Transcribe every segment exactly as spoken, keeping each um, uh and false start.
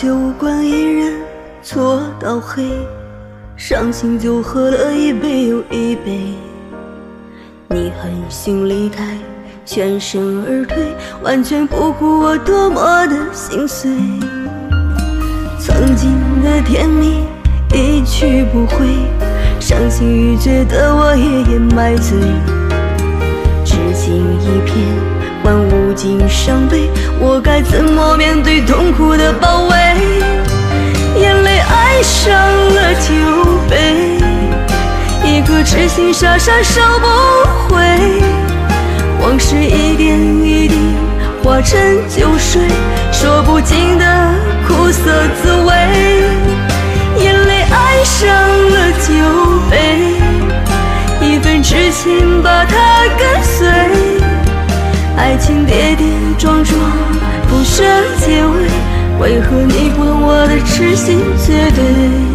酒馆一人坐到黑，伤心就喝了一杯又一杯。你狠心离开，全身而退，完全不顾我多么的心碎。曾经的甜蜜一去不回，伤心欲绝的我也掩埋醉。至今一片换无尽伤悲，我该怎么面对痛苦的包围？眼泪爱上了酒杯，一颗痴心傻傻收不回。往事一点一滴化成酒水，说不尽的苦涩滋味。眼泪爱上了酒杯，一份痴情把它跟随。爱情跌跌撞撞，不舍结尾，为何你不懂我的痴心绝对？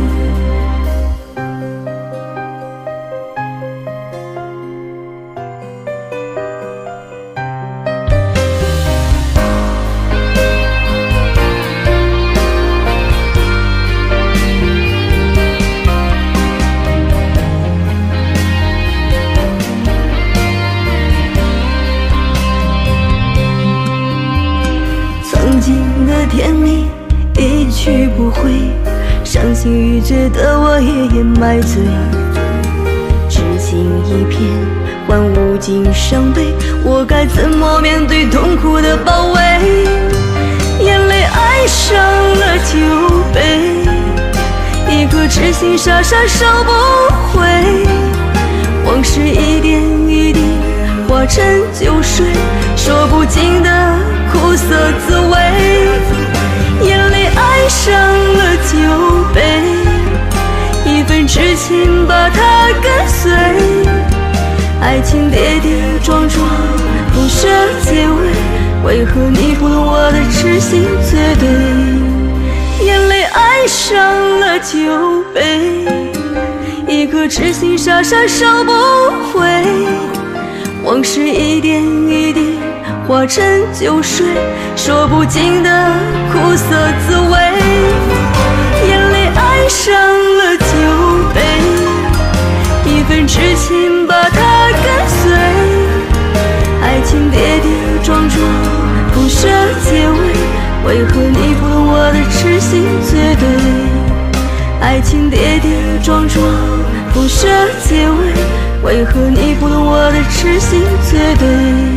曾经的甜蜜一去不回，伤心欲绝的我也掩埋醉。至今一片换无尽伤悲，我该怎么面对痛苦的包围？眼泪爱上了酒杯，一颗痴心傻傻收不回。往事一点一滴化成酒水，说不尽的苦涩滋味。眼泪爱上了酒杯，一份痴情把它跟随。爱情跌跌撞撞，不舍结尾，为何你不懂我的痴心绝对？眼泪爱上了酒杯，一颗痴心傻傻收不回。往事一点一滴化成酒水，说不尽的苦涩滋味。眼泪爱上了酒杯，一份痴情把它跟随。爱情跌跌撞撞，不舍结尾，为何你不懂我的痴心绝对？爱情跌跌撞撞，不舍结尾，为何你不懂我的痴心绝对？